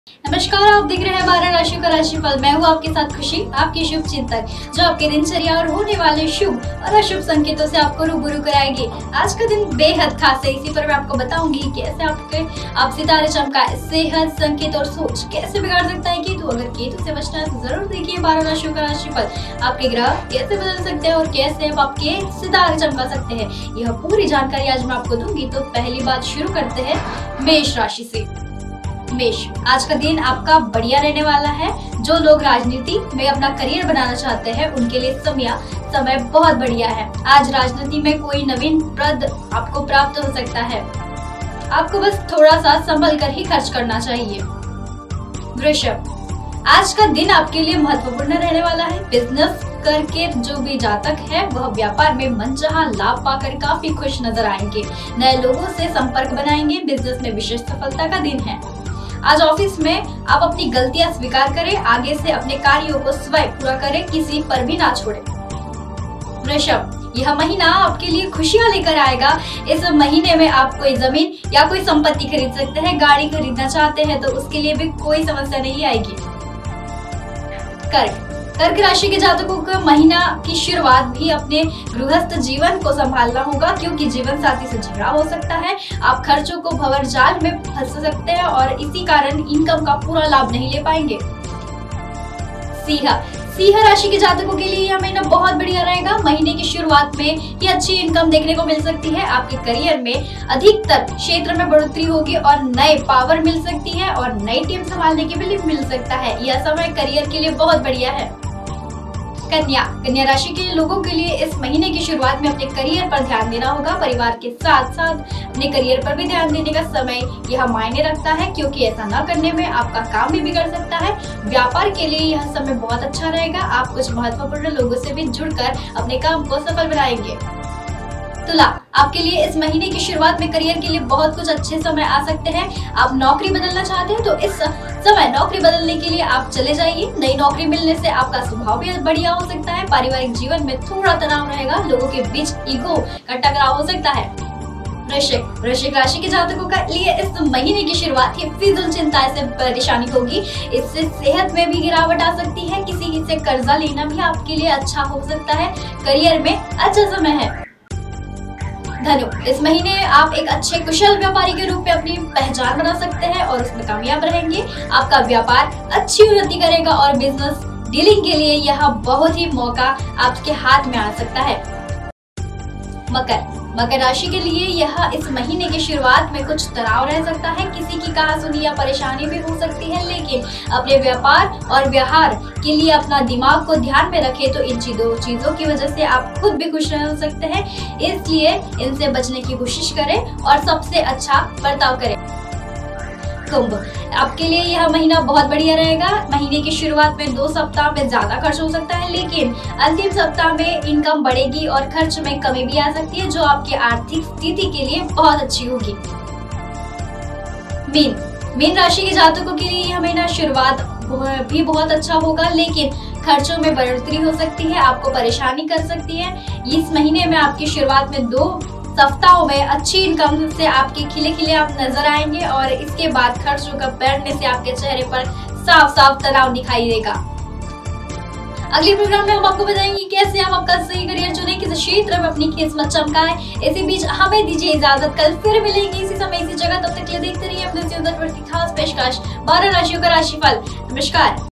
नमस्कार, आप देख रहे हैं 12 राशियों का राशिफल। मैं हूँ आपके साथ खुशी, आपकी शुभ चिंतक, जो आपके दिनचर्या और होने वाले शुभ और अशुभ संकेतों से आपको रूबरू कराएगी। आज का दिन बेहद खास है, इसी पर मैं आपको बताऊंगी कैसे आप सितारे चमकाए, सेहत, संकेत और सोच कैसे बिगाड़ सकता है केतु। अगर केतु से बचना है तो जरूर देखिए 12 राशियों का राशिफल। आपके ग्रह कैसे बदल सकते हैं और कैसे आप आपके सितारे चमका सकते हैं, यह पूरी जानकारी आज मैं आपको दूंगी। तो पहली बात शुरू करते हैं मेष राशि से। मेष, आज का दिन आपका बढ़िया रहने वाला है। जो लोग राजनीति में अपना करियर बनाना चाहते हैं उनके लिए समय बहुत बढ़िया है। आज राजनीति में कोई नवीन पद आपको प्राप्त हो सकता है। आपको बस थोड़ा सा संभल कर ही खर्च करना चाहिए। वृषभ, आज का दिन आपके लिए महत्वपूर्ण रहने वाला है। बिजनेस करके जो भी जातक है वह व्यापार में मनचाहा लाभ पाकर काफी खुश नजर आएंगे। नए लोगों से संपर्क बनाएंगे। बिजनेस में विशेष सफलता का दिन है। आज ऑफिस में आप अपनी गलतियां स्वीकार करें, आगे से अपने कार्यों को स्वयं पूरा करें, किसी पर भी ना छोड़ें। वृषभ, यह महीना आपके लिए खुशियां लेकर आएगा। इस महीने में आप कोई जमीन या कोई संपत्ति खरीद सकते हैं। गाड़ी खरीदना चाहते हैं तो उसके लिए भी कोई समस्या नहीं आएगी। कर्क राशि के जातकों को महीना की शुरुआत भी अपने गृहस्थ जीवन को संभालना होगा, क्योंकि जीवन साथी से झगड़ा हो सकता है। आप खर्चों को भंवर जाल में फंस सकते हैं और इसी कारण इनकम का पूरा लाभ नहीं ले पाएंगे। सिंह राशि के जातकों के लिए यह महीना बहुत बढ़िया रहेगा। महीने की शुरुआत में ही अच्छी इनकम देखने को मिल सकती है। आपके करियर में अधिकतर क्षेत्र में बढ़ोतरी होगी और नए पावर मिल सकती है और नई टीम संभालने के लिए मिल सकता है। यह समय करियर के लिए बहुत बढ़िया है। कन्या राशि के लोगों के लिए इस महीने की शुरुआत में अपने करियर पर ध्यान देना होगा। परिवार के साथ साथ अपने करियर पर भी ध्यान देने का समय यह मायने रखता है, क्योंकि ऐसा न करने में आपका काम भी बिगड़ सकता है। व्यापार के लिए यह समय बहुत अच्छा रहेगा। आप कुछ महत्वपूर्ण लोगों से भी जुड़कर अपने काम को सफल बनाएंगे। तुला, आपके लिए इस महीने की शुरुआत में करियर के लिए बहुत कुछ अच्छे समय आ सकते हैं। आप नौकरी बदलना चाहते हैं तो इस समय नौकरी बदलने के लिए आप चले जाइए। नई नौकरी मिलने से आपका स्वभाव भी बढ़िया हो सकता है। पारिवारिक जीवन में थोड़ा तनाव रहेगा। लोगों के बीच ईगो का टकराव हो सकता है। वृश्चिक राशि के जातकों का लिए इस महीने की शुरुआत ही फिजूल चिंता से परेशानी होगी। इससे सेहत में भी गिरावट आ सकती है। किसी से कर्जा लेना भी आपके लिए अच्छा हो सकता है। करियर में अच्छा समय है। धनु, इस महीने आप एक अच्छे कुशल व्यापारी के रूप में अपनी पहचान बना सकते हैं और उसमें कामयाब रहेंगे। आपका व्यापार अच्छी उन्नति करेगा और बिजनेस डीलिंग के लिए यह बहुत ही मौका आपके हाथ में आ सकता है। मकर राशि के लिए यह इस महीने की शुरुआत में कुछ तनाव रह सकता है। किसी की कहासुनी या परेशानी भी हो सकती है, लेकिन अपने व्यापार और व्यवहार के लिए अपना दिमाग को ध्यान में रखें तो इन दो चीजों की वजह से आप खुद भी खुश रह सकते हैं। इसलिए इनसे बचने की कोशिश करें और सबसे अच्छा बर्ताव करें। कुंभ, आपके लिए यह महीना बहुत बढ़िया रहेगा। महीने की शुरुआत में 2 सप्ताह में ज्यादा खर्च हो सकता है, लेकिन अंतिम सप्ताह में इनकम बढ़ेगी और खर्च में कमी भी आ सकती है, जो आपकी आर्थिक स्थिति के लिए बहुत अच्छी होगी। मीन राशि के जातकों के लिए यह महीना शुरुआत भी बहुत अच्छा होगा, लेकिन खर्चों में बढ़ोतरी हो सकती है, आपको परेशानी कर सकती है। इस महीने में आपकी शुरुआत में 2 सप्ताहों में अच्छी इनकम से आपके खिले आप नजर आएंगे और इसके बाद खर्चों का बढ़ने से आपके चेहरे पर साफ तनाव दिखाई देगा। अगले प्रोग्राम में हम आपको बताएंगे कैसे हम आपका सही करियर चुने, किस क्षेत्र में अपनी किस्मत चमकाएं। इसी बीच हमें दीजिए इजाजत, कल फिर मिलेंगे इसी समय इसी जगह। तब तक के लिए देखते रहिए अपने खास पेशकश 12 राशियों का राशिफल। नमस्कार।